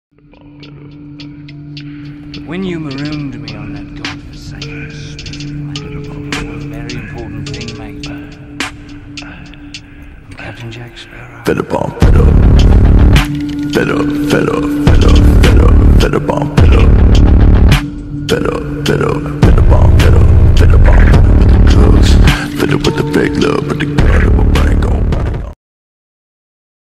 When you marooned me on that godforsaken strip of land, a very important thing, mate. I'm Captain Jack Sparrow. Better.